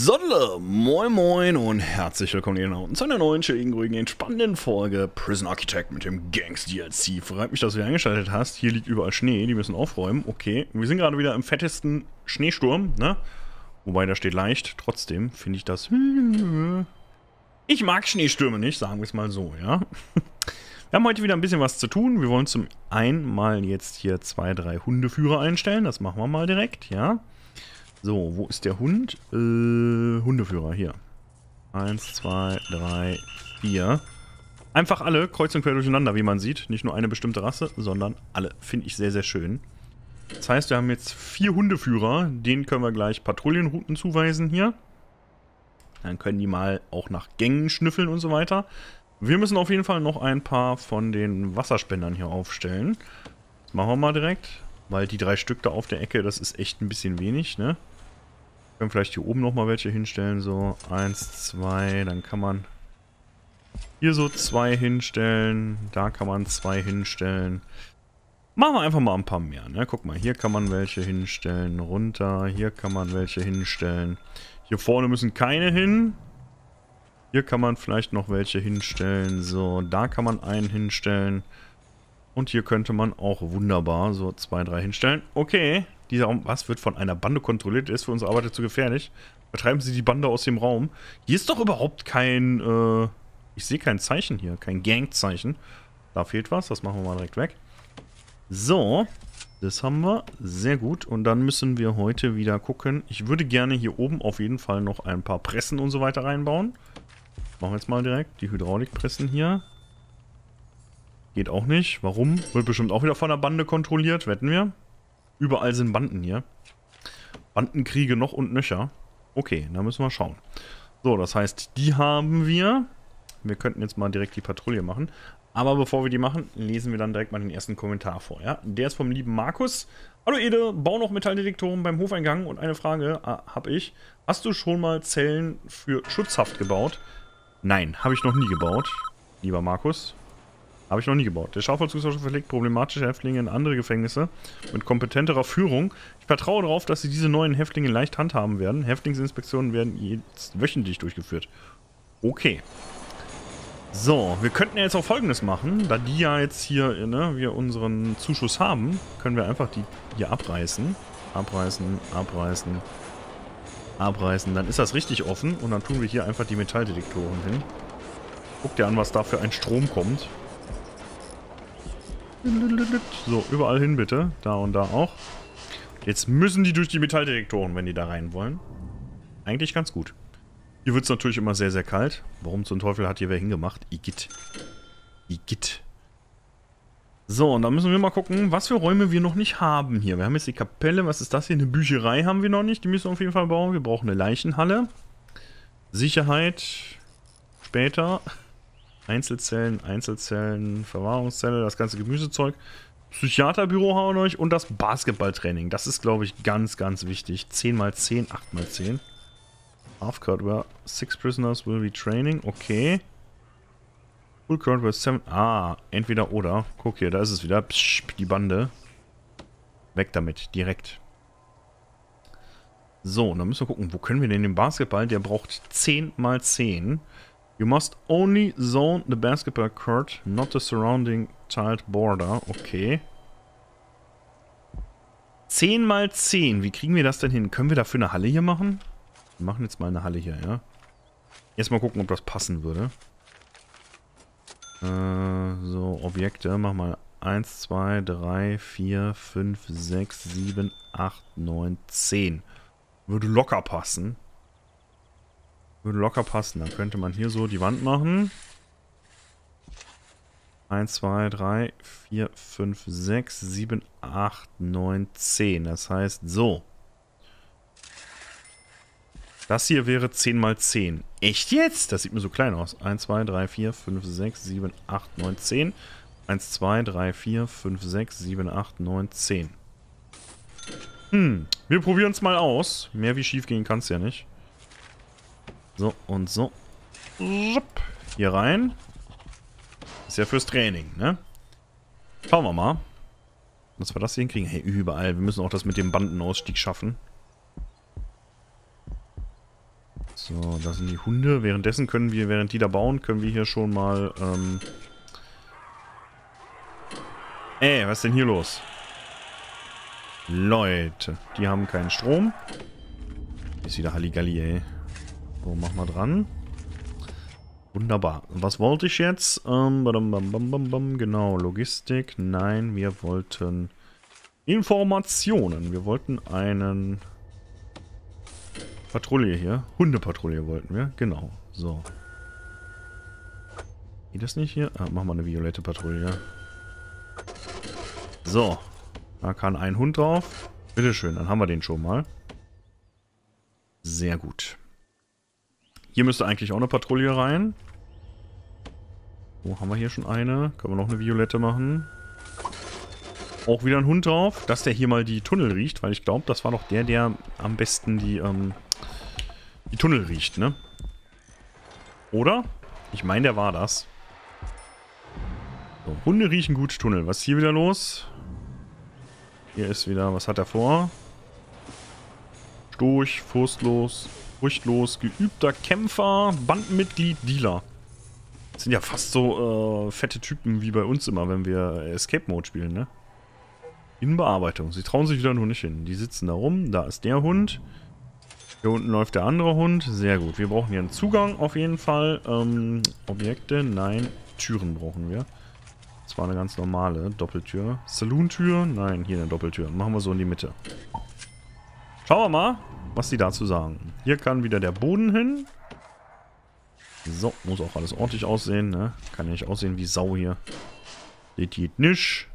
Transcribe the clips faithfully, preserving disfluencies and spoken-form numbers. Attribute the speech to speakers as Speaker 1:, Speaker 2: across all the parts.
Speaker 1: Sodle, moin moin und herzlich willkommen hier unten zu einer neuen, chilligen, ruhigen, entspannenden Folge Prison Architect mit dem Gangs D L C. Freut mich, dass du wieder eingeschaltet hast. Hier liegt überall Schnee, die müssen aufräumen. Okay, wir sind gerade wieder im fettesten Schneesturm, ne? Wobei, da steht leicht. Trotzdem finde ich das... Ich mag Schneestürme nicht, sagen wir es mal so, ja? Wir haben heute wieder ein bisschen was zu tun. Wir wollen zum einen mal jetzt hier zwei, drei Hundeführer einstellen. Das machen wir mal direkt, ja? So, wo ist der Hund? Äh, Hundeführer, hier. Eins, zwei, drei, vier. Einfach alle, kreuz und quer durcheinander, wie man sieht. Nicht nur eine bestimmte Rasse, sondern alle. Finde ich sehr, sehr schön. Das heißt, wir haben jetzt vier Hundeführer. Denen können wir gleich Patrouillenrouten zuweisen hier. Dann können die mal auch nach Gängen schnüffeln und so weiter. Wir müssen auf jeden Fall noch ein paar von den Wasserspendern hier aufstellen. Das machen wir mal direkt. Weil die drei Stück da auf der Ecke, das ist echt ein bisschen wenig, ne? Wir können vielleicht hier oben nochmal welche hinstellen, so eins, zwei, dann kann man hier so zwei hinstellen, da kann man zwei hinstellen. Machen wir einfach mal ein paar mehr, ne? Guck mal, hier kann man welche hinstellen, runter, hier kann man welche hinstellen. Hier vorne müssen keine hin. Hier kann man vielleicht noch welche hinstellen, so, da kann man einen hinstellen. Und hier könnte man auch wunderbar so zwei, drei hinstellen. Okay, dieser Raum, was wird von einer Bande kontrolliert? Der ist für unsere Arbeit zu gefährlich. Vertreiben Sie die Bande aus dem Raum. Hier ist doch überhaupt kein, äh, ich sehe kein Zeichen hier, kein Gang-Zeichen. Da fehlt was, das machen wir mal direkt weg. So, das haben wir, sehr gut. Und dann müssen wir heute wieder gucken. Ich würde gerne hier oben auf jeden Fall noch ein paar Pressen und so weiter reinbauen. Machen wir jetzt mal direkt die Hydraulikpressen hier. Geht auch nicht. Warum? Wird bestimmt auch wieder von der Bande kontrolliert, wetten wir. Überall sind Banden hier. Bandenkriege noch und nöcher. Okay, da müssen wir schauen. So, das heißt, die haben wir. Wir könnten jetzt mal direkt die Patrouille machen. Aber bevor wir die machen, lesen wir dann direkt mal den ersten Kommentar vor. Ja? Der ist vom lieben Markus. Hallo Ede, bau noch Metalldetektoren beim Hofeingang. Und eine Frage äh, habe ich. Hast du schon mal Zellen für Schutzhaft gebaut? Nein, habe ich noch nie gebaut. Lieber Markus. Habe ich noch nie gebaut. Der Strafvollzugsausschuss verlegt problematische Häftlinge in andere Gefängnisse mit kompetenterer Führung. Ich vertraue darauf, dass sie diese neuen Häftlinge leicht handhaben werden. Häftlingsinspektionen werden jetzt wöchentlich durchgeführt. Okay. So, wir könnten ja jetzt auch Folgendes machen. Da die ja jetzt hier, ne, wir unseren Zuschuss haben, können wir einfach die hier abreißen. Abreißen, abreißen, abreißen. Dann ist das richtig offen und dann tun wir hier einfach die Metalldetektoren hin. Guck dir an, was da für ein Strom kommt. So, überall hin bitte. Da und da auch. Jetzt müssen die durch die Metalldetektoren, wenn die da rein wollen. Eigentlich ganz gut. Hier wird es natürlich immer sehr, sehr kalt. Warum zum Teufel hat hier wer hingemacht? Igitt. Igitt. So, und dann müssen wir mal gucken, was für Räume wir noch nicht haben hier. Wir haben jetzt die Kapelle. Was ist das hier? Eine Bücherei haben wir noch nicht. Die müssen wir auf jeden Fall bauen. Wir brauchen eine Leichenhalle. Sicherheit. Später. Einzelzellen, Einzelzellen, Verwahrungszelle, das ganze Gemüsezeug. Psychiaterbüro haben wir noch nicht und das Basketballtraining. Das ist, glaube ich, ganz, ganz wichtig. zehn mal zehn, acht mal zehn. Half-Cut, where six prisoners will be training. Okay. Full Count with seven. Ah, entweder oder. Guck hier, da ist es wieder. Psch, die Bande. Weg damit, direkt. So, dann müssen wir gucken, wo können wir denn den Basketball? Der braucht zehn mal zehn. You must only zone the basketball court, not the surrounding tiled border. Okay. zehn mal zehn. Wie kriegen wir das denn hin? Können wir dafür eine Halle hier machen? Wir machen jetzt mal eine Halle hier, ja. Erstmal gucken, ob das passen würde. Äh, so, Objekte. Mach mal eins, zwei, drei, vier, fünf, sechs, sieben, acht, neun, zehn. Würde locker passen. Würde locker passen. Dann könnte man hier so die Wand machen. eins, zwei, drei, vier, fünf, sechs, sieben, acht, neun, zehn. Das heißt so. Das hier wäre zehn mal zehn. Echt jetzt? Das sieht mir so klein aus. eins, zwei, drei, vier, fünf, sechs, sieben, acht, neun, zehn. eins, zwei, drei, vier, fünf, sechs, sieben, acht, neun, zehn. Hm. Wir probieren es mal aus. Mehr wie schief gehen kann es ja nicht. So und so. Hier rein. Ist ja fürs Training, ne? Schauen wir mal. Dass wir das hier hinkriegen. Hey, überall. Wir müssen auch das mit dem Bandenausstieg schaffen. So, da sind die Hunde. Währenddessen können wir, während die da bauen, können wir hier schon mal, ähm... Ey, was ist denn hier los? Leute, die haben keinen Strom. Ist wieder Halligalli, ey. So, mach mal dran. Wunderbar. Was wollte ich jetzt? Ähm, bam, bam, bam, bam, bam, genau, Logistik. Nein, wir wollten Informationen. Wir wollten einen Patrouille hier. Hundepatrouille wollten wir. Genau. So. Geht das nicht hier? Ah, machen wir eine violette Patrouille. So. Da kann ein Hund drauf. Bitteschön, dann haben wir den schon mal. Sehr gut. Hier müsste eigentlich auch eine Patrouille rein. Wo haben wir hier schon eine? Können wir noch eine violette machen? Auch wieder ein Hund drauf. Dass der hier mal die Tunnel riecht, weil ich glaube, das war doch der, der am besten die, ähm, die Tunnel riecht, ne? Oder? Ich meine, der war das. So, Hunde riechen gut Tunnel. Was ist hier wieder los? Hier ist wieder, was hat er vor? Storch, furchtlos, furchtlos, geübter Kämpfer, Bandenmitglied, Dealer. Das sind ja fast so äh, fette Typen wie bei uns immer, wenn wir Escape Mode spielen, ne? In Bearbeitung. Sie trauen sich wieder nur nicht hin. Die sitzen da rum. Da ist der Hund. Hier unten läuft der andere Hund. Sehr gut. Wir brauchen hier einen Zugang auf jeden Fall. Ähm, Objekte? Nein. Türen brauchen wir. Das war eine ganz normale Doppeltür. Saloon-Tür? Nein, hier eine Doppeltür. Machen wir so in die Mitte. Schauen wir mal, was die dazu sagen. Hier kann wieder der Boden hin. So, muss auch alles ordentlich aussehen, ne? Kann ja nicht aussehen wie Sau hier. Das geht nicht.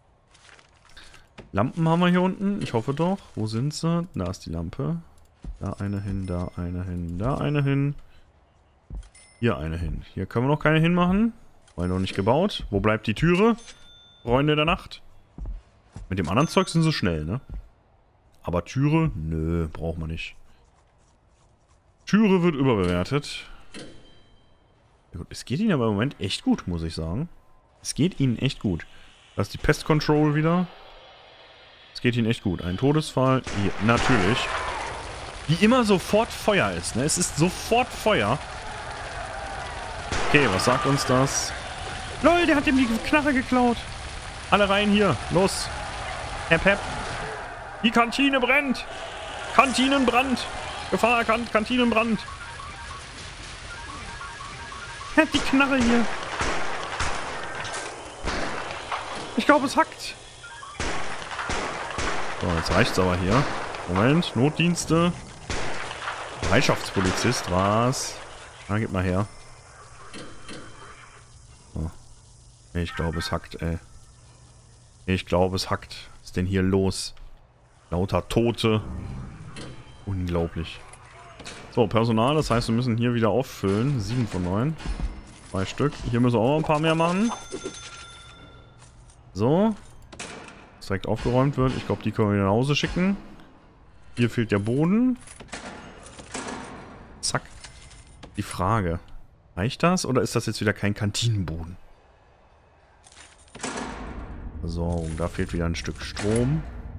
Speaker 1: Lampen haben wir hier unten. Ich hoffe doch. Wo sind sie? Da ist die Lampe. Da eine hin, da eine hin, da eine hin. Hier eine hin. Hier können wir noch keine hinmachen. Weil noch nicht gebaut. Wo bleibt die Türe? Freunde der Nacht. Mit dem anderen Zeug sind sie schnell, ne? Aber Türe? Nö, braucht man nicht. Türe wird überbewertet. Ja, gut, es geht ihnen aber im Moment echt gut, muss ich sagen. Es geht ihnen echt gut. Da ist die Pest Control wieder. Es geht ihnen echt gut. Ein Todesfall. Hier, natürlich. Wie immer sofort Feuer ist, ne? Es ist sofort Feuer. Okay, was sagt uns das? Lol, der hat ihm die Knarre geklaut. Alle rein hier. Los. Hep, hep. Die Kantine brennt. Kantinenbrand. Gefahr erkannt. Kantinenbrand. Er hat die Knarre hier. Ich glaube, es hackt. So, jetzt reicht's aber hier. Moment, Notdienste. Bereitschaftspolizist, was? Na, gib mal her. So. Ich glaube, es hackt, ey. Ich glaube, es hackt. Was ist denn hier los? Lauter Tote. Unglaublich. So, Personal, das heißt, wir müssen hier wieder auffüllen. sieben von neun. Zwei Stück. Hier müssen wir auch noch ein paar mehr machen. So. Das direkt aufgeräumt wird. Ich glaube, die können wir nach Hause schicken. Hier fehlt der Boden. Zack. Die Frage. Reicht das oder ist das jetzt wieder kein Kantinenboden? Versorgung. Da fehlt wieder ein Stück Strom.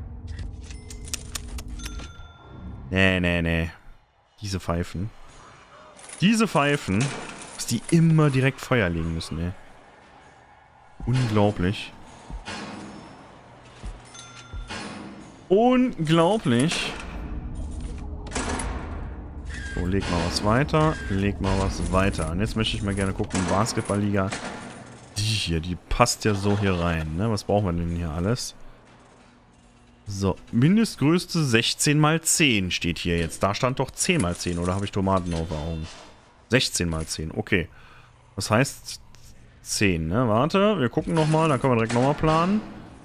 Speaker 1: Nee, nee, nee. Diese Pfeifen. Diese Pfeifen, dass die immer direkt Feuer legen müssen, ey. Unglaublich. Unglaublich. So, leg mal was weiter. Leg mal was weiter. Und jetzt möchte ich mal gerne gucken, Basketballliga. Die hier, die passt ja so hier rein, ne? Was brauchen wir denn hier alles? So, Mindestgröße sechzehn mal zehn steht hier jetzt. Da stand doch zehn mal zehn, oder habe ich Tomaten auf den Augen? sechzehn mal zehn, okay. Das heißt zehn, ne? Warte, wir gucken nochmal, dann können wir direkt nochmal planen.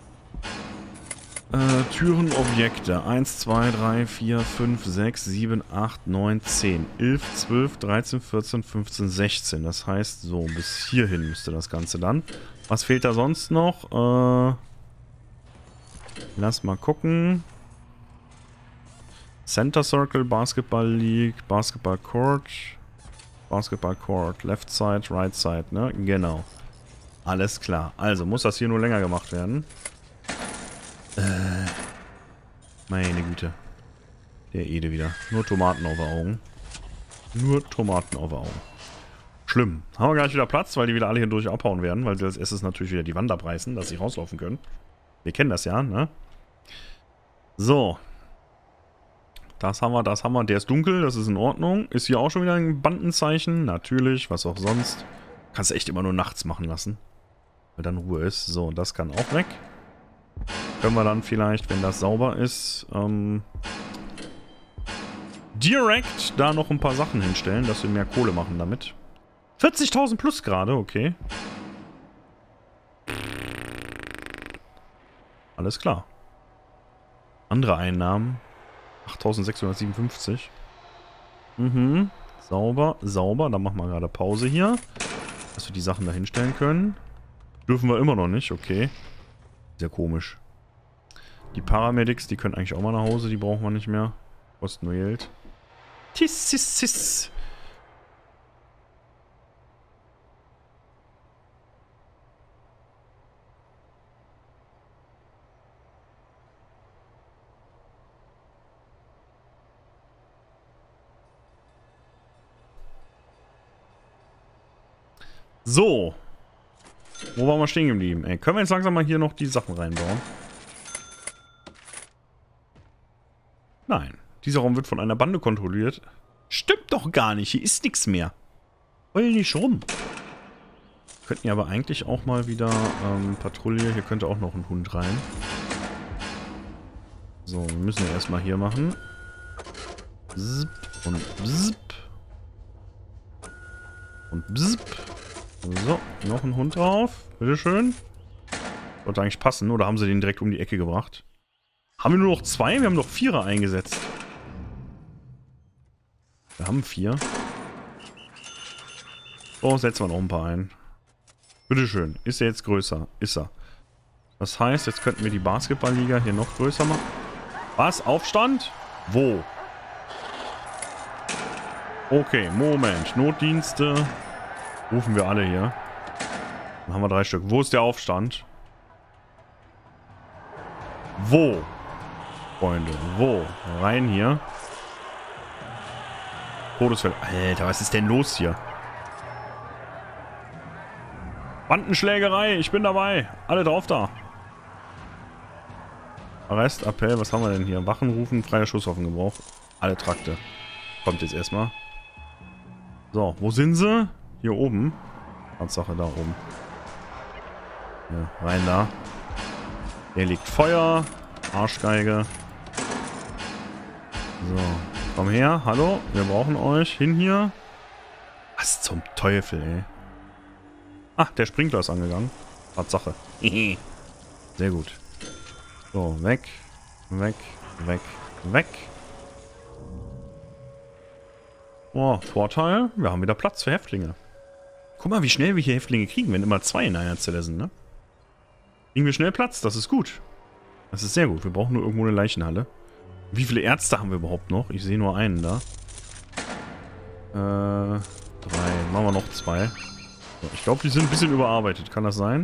Speaker 1: Äh, Türen, Objekte. eins, zwei, drei, vier, fünf, sechs, sieben, acht, neun, zehn, elf, zwölf, dreizehn, vierzehn, fünfzehn, sechzehn. Das heißt, so, bis hierhin müsste das Ganze dann. Was fehlt da sonst noch? Äh... Lass mal gucken. Center Circle, Basketball League, Basketball Court, Basketball Court, Left Side, Right Side, ne? Genau. Alles klar. Also muss das hier nur länger gemacht werden. Äh, meine Güte. Der Ede wieder. Nur Tomaten auf den Augen. Nur Tomaten auf Augen. Schlimm. Haben wir gleich wieder Platz, weil die wieder alle hier durch abhauen werden, weil sie als erstes natürlich wieder die Wand abreißen, dass sie rauslaufen können. Wir kennen das ja, ne? So. Das haben wir, das haben wir. Der ist dunkel, das ist in Ordnung. Ist hier auch schon wieder ein Bandenzeichen? Natürlich, was auch sonst. Kannst du echt immer nur nachts machen lassen. Weil dann Ruhe ist. So, das kann auch weg. Können wir dann vielleicht, wenn das sauber ist, ähm, direkt da noch ein paar Sachen hinstellen, dass wir mehr Kohle machen damit. vierzigtausend plus gerade, okay. Alles klar. Andere Einnahmen. achttausendsechshundertsiebenundfünfzig. Mhm. Sauber, sauber. Dann machen wir gerade Pause hier. Dass wir die Sachen da hinstellen können. Dürfen wir immer noch nicht, okay. Sehr komisch. Die Paramedics, die können eigentlich auch mal nach Hause. Die brauchen wir nicht mehr. Kosten nur Geld. Tis, tis, tis. So. Wo waren wir stehen geblieben? Ey, können wir jetzt langsam mal hier noch die Sachen reinbauen? Nein. Dieser Raum wird von einer Bande kontrolliert. Stimmt doch gar nicht. Hier ist nichts mehr. Heul nicht rum. Könnten ja aber eigentlich auch mal wieder ähm, Patrouille. Hier könnte auch noch ein Hund rein. So, wir müssen ja erstmal hier machen. Bzp und bzp. Und bzp. So, noch ein Hund drauf. Bitteschön. Sollte eigentlich passen, oder haben sie den direkt um die Ecke gebracht? Haben wir nur noch zwei? Wir haben noch Vierer eingesetzt. Wir haben vier. So, setzen wir noch ein paar ein. Bitteschön. Ist er jetzt größer? Ist er. Das heißt, jetzt könnten wir die Basketballliga hier noch größer machen. Was? Aufstand? Wo? Okay, Moment. Notdienste. Rufen wir alle hier. Dann haben wir drei Stück. Wo ist der Aufstand? Wo? Freunde, wo? Rein hier. Todesfälle. Alter, was ist denn los hier? Bandenschlägerei, ich bin dabei. Alle drauf da. Arrest, Appell, was haben wir denn hier? Wachen rufen, freier Schusswaffengebrauch. Alle Trakte. Kommt jetzt erstmal. So, wo sind sie? Hier oben. Tatsache, da oben. Ja, rein da. Der legt Feuer. Arschgeige. So, komm her. Hallo, wir brauchen euch. Hin hier. Was zum Teufel, ey. Ah, der Sprinkler ist angegangen. Tatsache. Sehr gut. So, weg. Weg. Weg. Weg. Oh, Vorteil. Wir haben wieder Platz für Häftlinge. Guck mal, wie schnell wir hier Häftlinge kriegen, wenn immer zwei in einer Zelle sind, ne? Kriegen wir schnell Platz, das ist gut. Das ist sehr gut. Wir brauchen nur irgendwo eine Leichenhalle. Wie viele Ärzte haben wir überhaupt noch? Ich sehe nur einen da. Äh, drei. Machen wir noch zwei. So, ich glaube, die sind ein bisschen überarbeitet. Kann das sein?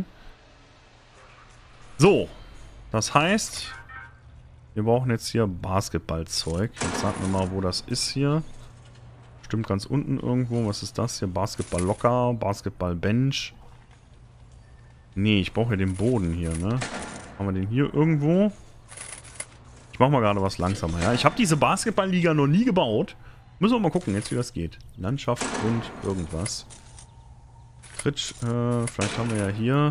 Speaker 1: So. Das heißt, wir brauchen jetzt hier Basketballzeug. Jetzt sagen wir mal, wo das ist hier. Stimmt ganz unten irgendwo. Was ist das hier? Basketball-Locker, Basketball-Bench. Nee, ich brauche ja den Boden hier, ne? Haben wir den hier irgendwo? Ich mache mal gerade was langsamer, ja? Ich habe diese Basketballliga noch nie gebaut. Müssen wir mal gucken, jetzt wie das geht. Landschaft und irgendwas. Fritsch, äh, vielleicht haben wir ja hier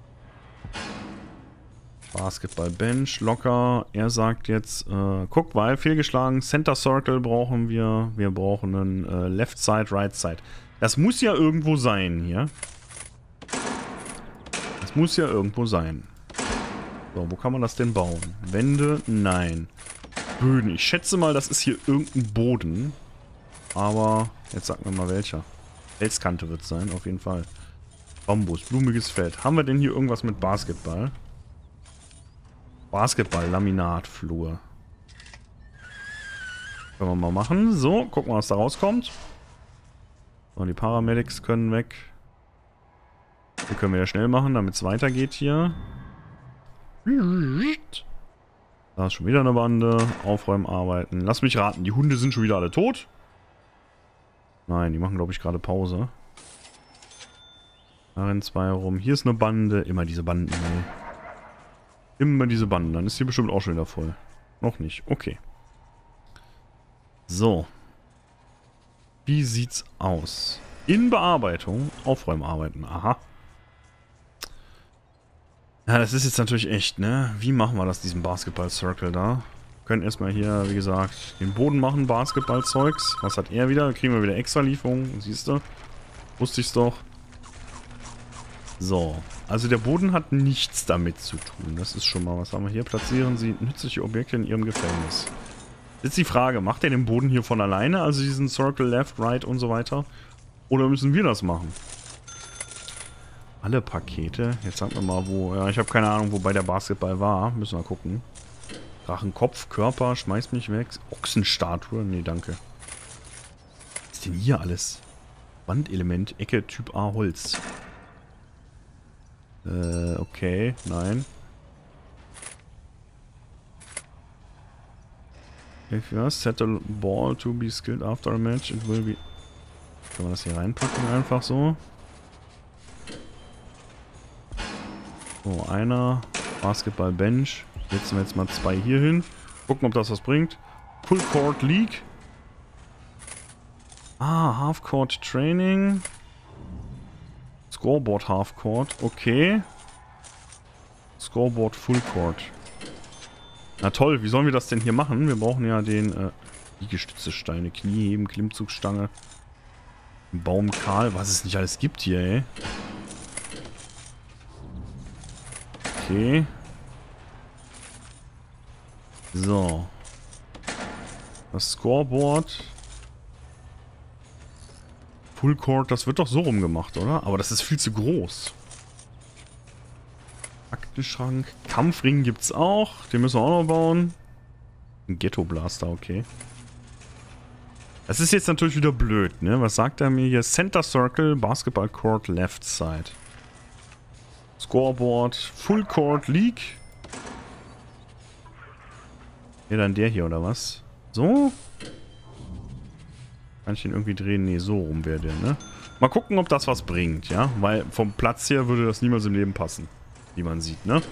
Speaker 1: Basketball-Bench, locker. Er sagt jetzt, äh, guck, weil fehlgeschlagen. Center Circle brauchen wir. Wir brauchen einen äh, Left Side, Right Side. Das muss ja irgendwo sein hier. Das muss ja irgendwo sein. So, wo kann man das denn bauen? Wände? Nein. Böden. Ich schätze mal, das ist hier irgendein Boden. Aber, jetzt sagen wir mal welcher. Felskante wird es sein, auf jeden Fall. Bambus, blumiges Feld. Haben wir denn hier irgendwas mit Basketball? Basketball, Laminat, Flur. Können wir mal machen. So, gucken wir, was da rauskommt. So, die Paramedics können weg. Hier können wir ja schnell machen, damit es weitergeht hier. Da ist schon wieder eine Bande. Aufräumen, arbeiten. Lass mich raten, die Hunde sind schon wieder alle tot. Nein, die machen, glaube ich, gerade Pause. Da rennen zwei rum. Hier ist eine Bande. Immer diese Banden, ey. Immer diese Banden. Dann ist hier bestimmt auch schon wieder voll. Noch nicht. Okay. So. Wie sieht's aus? In Bearbeitung. Aufräumarbeiten. Aha. Ja, das ist jetzt natürlich echt, ne? Wie machen wir das, diesen Basketball-Circle da? Wir können erstmal hier, wie gesagt, den Boden machen, Basketball-Zeugs. Was hat er wieder? Kriegen wir wieder extra Lieferungen. Siehst du? Wusste ich's doch. So. Also der Boden hat nichts damit zu tun. Das ist schon mal, was haben wir hier? Platzieren Sie nützliche Objekte in Ihrem Gefängnis. Jetzt die Frage, macht er den Boden hier von alleine? Also diesen Circle, Left, Right und so weiter? Oder müssen wir das machen? Alle Pakete. Jetzt sagen wir mal, wo... Ja, ich habe keine Ahnung, wobei der Basketball war. Müssen wir gucken. Drachenkopf, Körper, schmeiß mich weg. Ochsenstatue. Nee, danke. Was ist denn hier alles? Wandelement, Ecke, Typ A, Holz. Äh, okay. Nein. If you set a ball to be skilled after a match, it will be... Können wir das hier reinpacken? Einfach so. So, einer. Basketball-Bench. Setzen wir jetzt mal zwei hier hin. Gucken, ob das was bringt. Full Court League. Ah, Half-Court Training. Scoreboard Half-Court. Okay. Scoreboard Full Court. Na toll, wie sollen wir das denn hier machen? Wir brauchen ja den äh, Liegestütze, Steine, Knieheben, Klimmzugstange. Baum kahl, was es nicht alles gibt hier, ey. Okay. So. Das Scoreboard. Full Court, das wird doch so rumgemacht, oder? Aber das ist viel zu groß. Aktenschrank. Kampfring gibt's auch. Den müssen wir auch noch bauen. Ein Ghetto Blaster, okay. Das ist jetzt natürlich wieder blöd, ne? Was sagt er mir hier? Center Circle, Basketball Court, Left Side. Scoreboard, Full Court League. Ja, dann der hier, oder was? So? Kann ich den irgendwie drehen? Ne, so rum wäre der, ne? Mal gucken, ob das was bringt, ja? Weil vom Platz her würde das niemals im Leben passen. Wie man sieht, ne?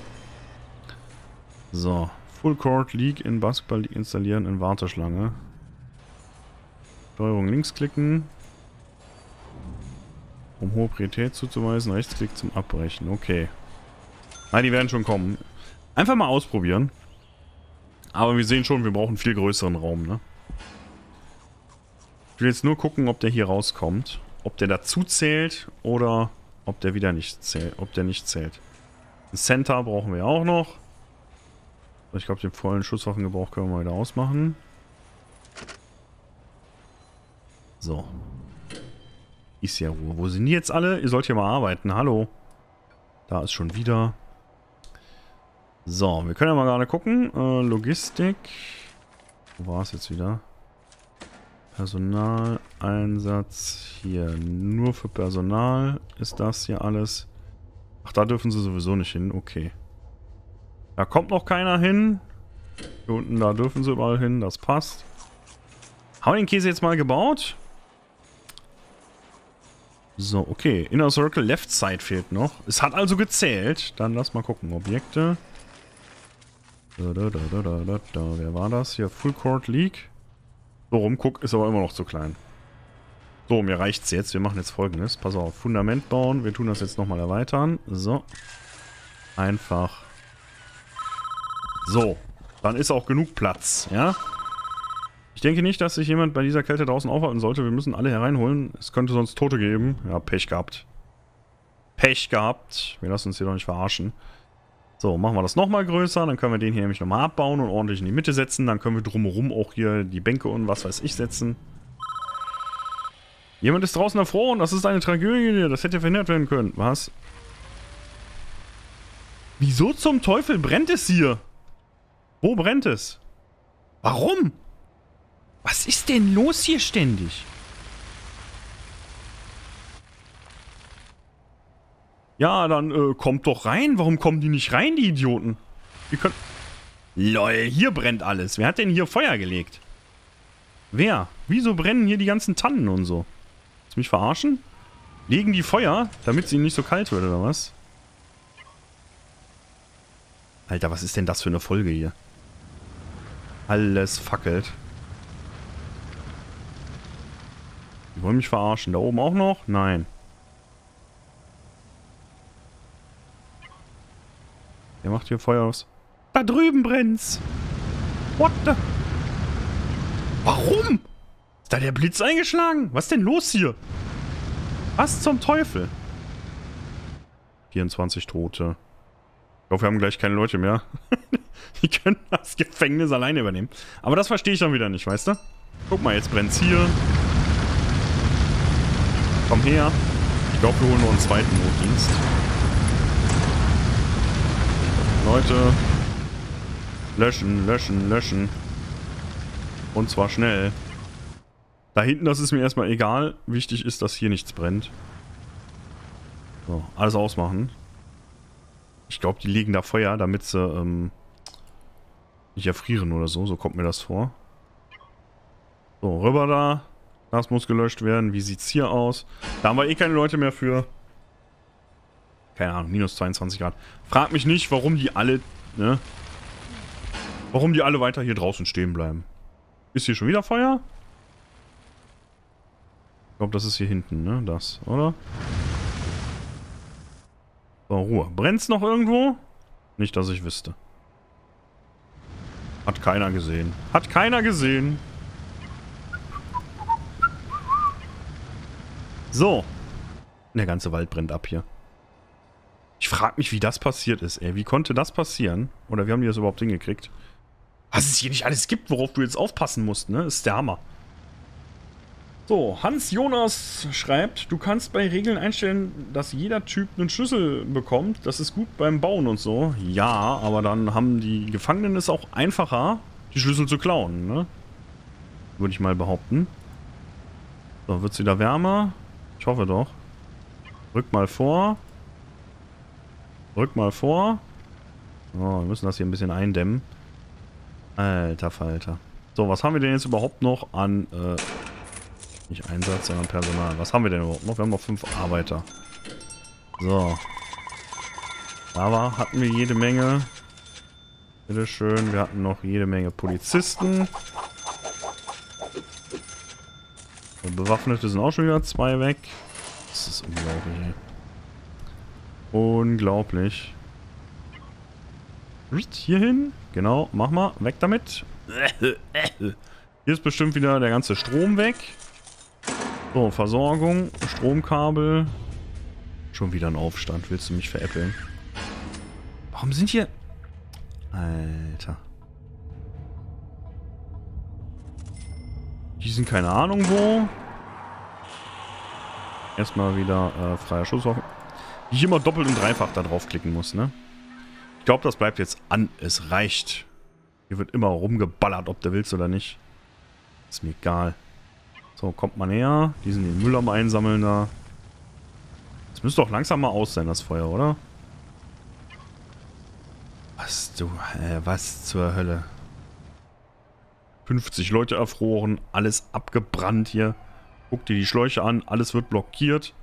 Speaker 1: So. Full Court League in Basketball League installieren in Warteschlange. Steuerung links klicken. Um hohe Priorität zuzuweisen. Rechtsklick zum Abbrechen. Okay. Nein, die werden schon kommen. Einfach mal ausprobieren. Aber wir sehen schon, wir brauchen einen viel größeren Raum, ne? Ich will jetzt nur gucken, ob der hier rauskommt. Ob der dazu zählt oder ob der wieder nicht zählt. Ob der nicht zählt. Ein Center brauchen wir auch noch. Ich glaube, den vollen Schusswaffengebrauch können wir mal wieder ausmachen. So. Ist ja Ruhe. Wo sind die jetzt alle? Ihr sollt hier mal arbeiten. Hallo. Da ist schon wieder. So, wir können ja mal gerade gucken. Äh, Logistik. Wo war es jetzt wieder? Personaleinsatz. Hier. Nur für Personal ist das hier alles. Ach, da dürfen sie sowieso nicht hin. Okay. Da kommt noch keiner hin. Hier unten, da dürfen sie überall hin. Das passt. Haben wir den Käse jetzt mal gebaut? So, okay. Inner Circle Left Side fehlt noch. Es hat also gezählt. Dann lass mal gucken. Objekte. Da, da, da, da, da, da, da. Wer war das? Hier, Full Court League. So rum, guck, ist aber immer noch zu klein. So, mir reicht's jetzt. Wir machen jetzt Folgendes. Pass auf, Fundament bauen. Wir tun das jetzt nochmal erweitern. So. Einfach. So. Dann ist auch genug Platz, ja? Ich denke nicht, dass sich jemand bei dieser Kälte draußen aufhalten sollte. Wir müssen alle hereinholen. Es könnte sonst Tote geben. Ja, Pech gehabt. Pech gehabt. Wir lassen uns hier doch nicht verarschen. So, machen wir das nochmal größer. Dann können wir den hier nämlich nochmal abbauen und ordentlich in die Mitte setzen. Dann können wir drumherum auch hier die Bänke und was weiß ich setzen. Jemand ist draußen erfroren. Das ist eine Tragödie. Das hätte verhindert werden können. Was? Wieso zum Teufel brennt es hier? Wo brennt es? Warum? Was ist denn los hier ständig? Ja, dann äh, kommt doch rein. Warum kommen die nicht rein, die Idioten? Die können... Lol, hier brennt alles. Wer hat denn hier Feuer gelegt? Wer? Wieso brennen hier die ganzen Tannen und so? Willst du mich verarschen? Legen die Feuer, damit es ihnen nicht so kalt wird, oder was? Alter, was ist denn das für eine Folge hier? Alles fackelt. Die wollen mich verarschen. Da oben auch noch? Nein. Der macht hier Feuer aus. Da drüben brennt's. What the... Warum? Ist da der Blitz eingeschlagen? Was ist denn los hier? Was zum Teufel? vierundzwanzig Tote. Ich hoffe, wir haben gleich keine Leute mehr. Die können das Gefängnis alleine übernehmen. Aber das verstehe ich dann wieder nicht, weißt du? Guck mal, jetzt brennt's hier. Komm her. Ich glaube, wir holen noch einen zweiten Notdienst. Leute. Löschen, löschen, löschen. Und zwar schnell. Da hinten, das ist mir erstmal egal. Wichtig ist, dass hier nichts brennt. So, alles ausmachen. Ich glaube, die legen da Feuer, damit sie ähm, nicht erfrieren oder so. So kommt mir das vor. So, rüber da. Das muss gelöscht werden. Wie sieht's hier aus? Da haben wir eh keine Leute mehr für. Keine Ahnung, minus zweiundzwanzig Grad. Frag mich nicht, warum die alle, ne? Warum die alle weiter hier draußen stehen bleiben. Ist hier schon wieder Feuer? Ich glaube, das ist hier hinten, ne? Das, oder? So, Ruhe. Brennt's noch irgendwo? Nicht, dass ich wüsste. Hat keiner gesehen. Hat keiner gesehen. So. Der ganze Wald brennt ab hier. Ich frage mich, wie das passiert ist, ey. Wie konnte das passieren? Oder wie haben die das überhaupt hingekriegt? Was es hier nicht alles gibt, worauf du jetzt aufpassen musst, ne? Ist der Hammer. So, Hans Jonas schreibt, du kannst bei Regeln einstellen, dass jeder Typ einen Schlüssel bekommt. Das ist gut beim Bauen und so. Ja, aber dann haben die Gefangenen es auch einfacher, die Schlüssel zu klauen, ne? Würde ich mal behaupten. So, wird es wieder wärmer? Ich hoffe doch. Rück mal vor. Rück mal vor. So, wir müssen das hier ein bisschen eindämmen. Alter Falter. So, was haben wir denn jetzt überhaupt noch an, äh, nicht Einsatz, sondern Personal. Was haben wir denn überhaupt noch? Wir haben noch fünf Arbeiter. So. Aber hatten wir jede Menge. Bitteschön, wir hatten noch jede Menge Polizisten. Und Bewaffnete sind auch schon wieder zwei weg. Das ist unglaublich, ey. Unglaublich. Hier hin. Genau, mach mal. Weg damit. Hier ist bestimmt wieder der ganze Strom weg. So, Versorgung. Stromkabel. Schon wieder ein Aufstand. Willst du mich veräppeln? Warum sind hier... Alter. Die sind keine Ahnung wo. Erstmal wieder äh, freier Schusswaffe. Wie ich immer doppelt und dreifach da draufklicken muss, ne? Ich glaube, das bleibt jetzt an. Es reicht. Hier wird immer rumgeballert, ob du willst oder nicht. Ist mir egal. So, kommt mal näher. Die sind den Müll am Einsammeln da. Das müsste doch langsam mal aus sein, das Feuer, oder? Was du... Äh, was zur Hölle? fünfzig Leute erfroren. Alles abgebrannt hier. Guck dir die Schläuche an. Alles wird blockiert.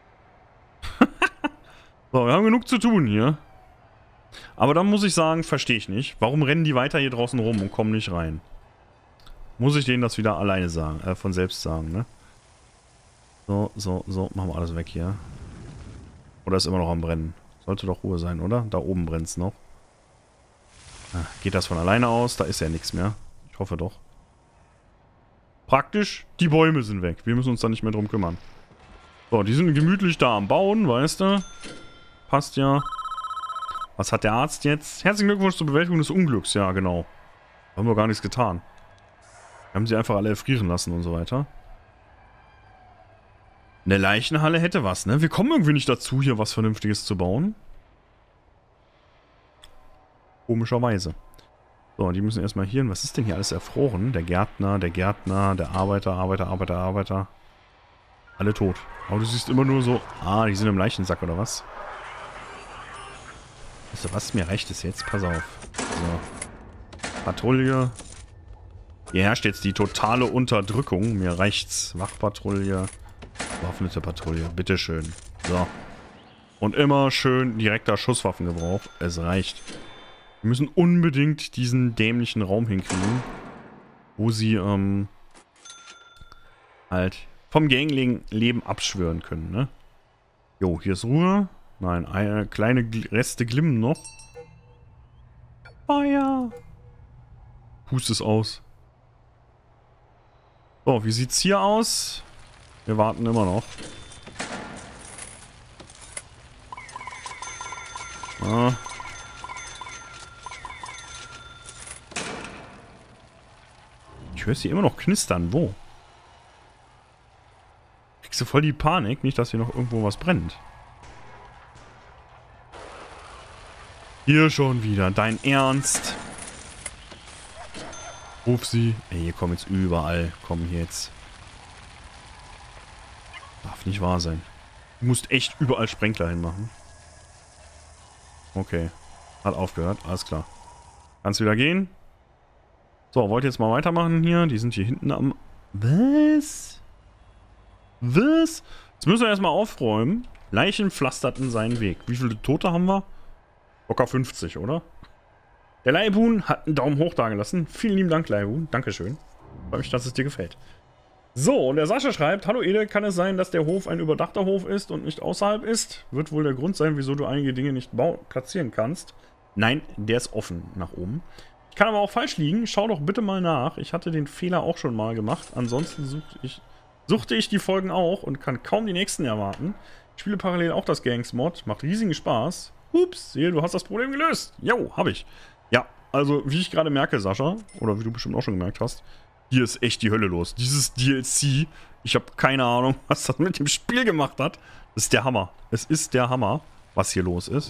Speaker 1: So, wir haben genug zu tun hier. Aber dann muss ich sagen, verstehe ich nicht. Warum rennen die weiter hier draußen rum und kommen nicht rein? Muss ich denen das wieder alleine sagen, äh, von selbst sagen, ne? So, so, so, machen wir alles weg hier. Oder ist immer noch am Brennen? Sollte doch Ruhe sein, oder? Da oben brennt es noch. Ah, geht das von alleine aus? Da ist ja nichts mehr. Ich hoffe doch. Praktisch, die Bäume sind weg. Wir müssen uns da nicht mehr drum kümmern. So, die sind gemütlich da am Bauen, weißt du? Passt ja. Was hat der Arzt jetzt? Herzlichen Glückwunsch zur Bewältigung des Unglücks. Ja, genau. Haben wir gar nichts getan. Wir haben sie einfach alle erfrieren lassen und so weiter. Eine Leichenhalle hätte was, ne? Wir kommen irgendwie nicht dazu, hier was Vernünftiges zu bauen. Komischerweise. So, die müssen erstmal hier hin. Was ist denn hier alles erfroren? Der Gärtner, der Gärtner, der Arbeiter, Arbeiter, Arbeiter, Arbeiter. Alle tot. Aber du siehst immer nur so... Ah, die sind im Leichensack, oder was? Weißt du was? Mir reicht es jetzt. Pass auf. So. Patrouille. Hier herrscht jetzt die totale Unterdrückung. Mir reicht's. Wachpatrouille. Bewaffnete Patrouille, bitteschön. So. Und immer schön direkter Schusswaffengebrauch. Es reicht. Wir müssen unbedingt diesen dämlichen Raum hinkriegen, wo sie, ähm, halt vom Gangleben abschwören können, ne? Jo, hier ist Ruhe. Nein, eine kleine Reste glimmen noch. Feuer! Pust es aus. So, wie sieht's hier aus? Wir warten immer noch. Ah. Ich höre sie immer noch knistern. Wo? Kriegst du voll die Panik? Nicht, dass hier noch irgendwo was brennt. Hier schon wieder. Dein Ernst? Ruf sie. Ey, hier kommen jetzt überall. Kommen hier jetzt. Darf nicht wahr sein. Du musst echt überall Sprenkler hinmachen. Okay. Hat aufgehört. Alles klar. Kannst wieder gehen. So, wollt ihr jetzt mal weitermachen hier? Die sind hier hinten am... Was? Was? Jetzt müssen wir erstmal aufräumen. Leichen pflasterten seinen Weg. Wie viele Tote haben wir? Locker fünfzig, oder? Der Leibhuhn hat einen Daumen hoch dagelassen. Vielen lieben Dank, Leibhuhn. Dankeschön. Freue mich, dass es dir gefällt. So, und der Sascha schreibt: Hallo Ede, kann es sein, dass der Hof ein überdachter Hof ist und nicht außerhalb ist? Wird wohl der Grund sein, wieso du einige Dinge nicht platzieren kannst. Nein, der ist offen nach oben. Ich kann aber auch falsch liegen. Schau doch bitte mal nach. Ich hatte den Fehler auch schon mal gemacht. Ansonsten suchte ich, suchte ich die Folgen auch und kann kaum die nächsten erwarten. Ich spiele parallel auch das Gangs-Mod. Macht riesigen Spaß. Ups, sehe, du hast das Problem gelöst. Jo, habe ich. Ja, also wie ich gerade merke, Sascha, oder wie du bestimmt auch schon gemerkt hast, hier ist echt die Hölle los. Dieses D L C, ich habe keine Ahnung, was das mit dem Spiel gemacht hat. Das ist der Hammer. Es ist der Hammer, was hier los ist.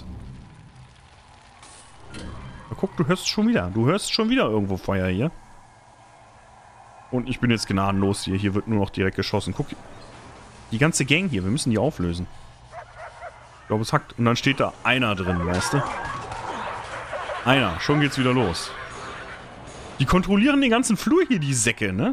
Speaker 1: Na, guck, du hörst schon wieder. Du hörst schon wieder irgendwo Feuer hier. Und ich bin jetzt gnadenlos hier. Hier wird nur noch direkt geschossen. Guck, die ganze Gang hier. Wir müssen die auflösen. Ich glaube, es hackt. Und dann steht da einer drin, weißt du? Einer. Schon geht's wieder los. Die kontrollieren den ganzen Flur hier, die Säcke, ne?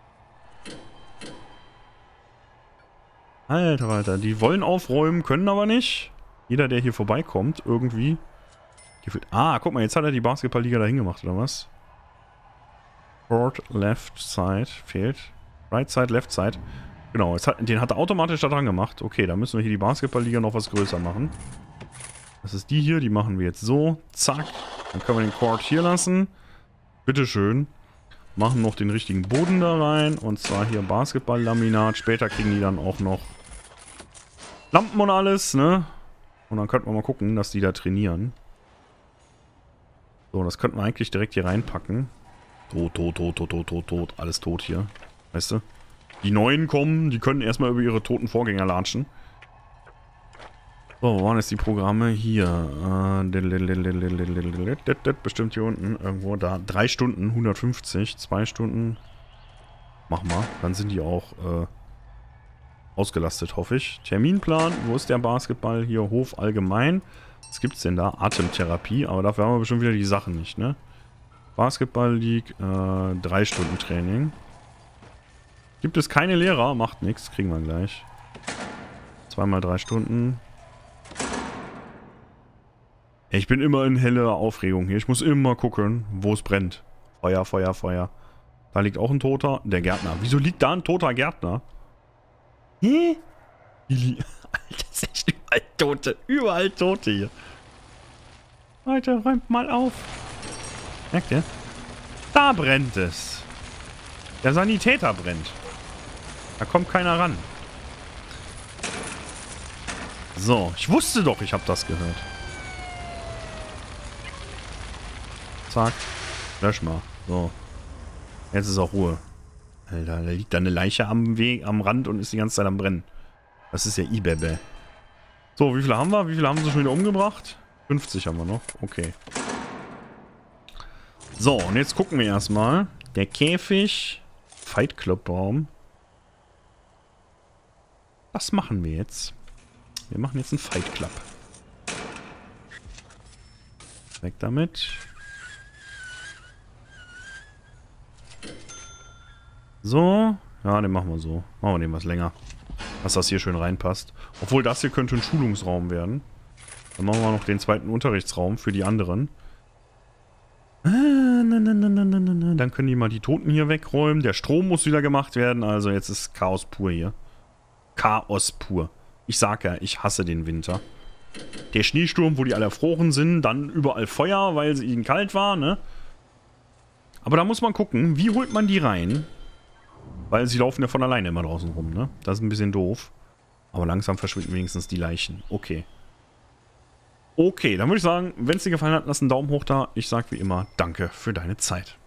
Speaker 1: Alter, Alter. Die wollen aufräumen, können aber nicht. Jeder, der hier vorbeikommt, irgendwie. Ah, guck mal, jetzt hat er die Basketballliga dahin gemacht, oder was? Court, left side. Fehlt. Right side, left side. Genau, jetzt hat, den hat er automatisch da dran gemacht. Okay, da müssen wir hier die Basketballliga noch was größer machen. Das ist die hier, die machen wir jetzt so. Zack. Dann können wir den Court hier lassen. Bitteschön. Machen noch den richtigen Boden da rein. Und zwar hier Basketball-Laminat. Später kriegen die dann auch noch Lampen und alles, ne? Und dann könnten wir mal gucken, dass die da trainieren. So, das könnten wir eigentlich direkt hier reinpacken. Tot, tot, tot, tot, tot, tot, tot. Alles tot hier. Weißt du? Die Neuen kommen, die können erstmal über ihre toten Vorgänger latschen. So, wo waren jetzt die Programme? Hier. Äh, bestimmt hier unten. Irgendwo da. Drei Stunden, hundertfünfzig. Zwei Stunden. Mach mal. Dann sind die auch äh, ausgelastet, hoffe ich. Terminplan. Wo ist der Basketball? Hier, Hof allgemein. Was gibt's denn da? Atemtherapie. Aber dafür haben wir bestimmt wieder die Sachen nicht, ne? Basketball League. Äh, drei Stunden Training. Gibt es keine Lehrer? Macht nichts. Kriegen wir gleich. Zweimal drei Stunden. Ich bin immer in heller Aufregung hier. Ich muss immer gucken, wo es brennt. Feuer, Feuer, Feuer. Da liegt auch ein Toter. Der Gärtner. Wieso liegt da ein toter Gärtner? Hä? Alter, das ist echt überall Tote. Überall Tote hier. Leute, räumt mal auf. Merkt ihr? Da brennt es. Der Sanitäter brennt. Da kommt keiner ran. So, ich wusste doch, ich habe das gehört. Zack. Lösch mal. So. Jetzt ist auch Ruhe. Alter, da liegt da eine Leiche am Weg, am Rand und ist die ganze Zeit am Brennen. Das ist ja Ibebe. So, wie viele haben wir? Wie viele haben sie schon wieder umgebracht? fünfzig haben wir noch. Okay. So, und jetzt gucken wir erstmal. Der Käfig. Fight Club Raum. Was machen wir jetzt? Wir machen jetzt einen Fight Club. Weg damit. So. Ja, den machen wir so. Machen wir den was länger. dass das hier schön reinpasst. Obwohl, das hier könnte ein Schulungsraum werden. Dann machen wir noch den zweiten Unterrichtsraum für die anderen. Dann können die mal die Toten hier wegräumen. Der Strom muss wieder gemacht werden. Also jetzt ist Chaos pur hier. Chaos pur. Ich sag ja, ich hasse den Winter. Der Schneesturm, wo die alle erfroren sind. Dann überall Feuer, weil es ihnen kalt war, ne? Aber da muss man gucken, wie holt man die rein? Weil sie laufen ja von alleine immer draußen rum, ne? Das ist ein bisschen doof. Aber langsam verschwinden wenigstens die Leichen. Okay. Okay, dann würde ich sagen, wenn es dir gefallen hat, lass einen Daumen hoch da. Ich sag wie immer, danke für deine Zeit.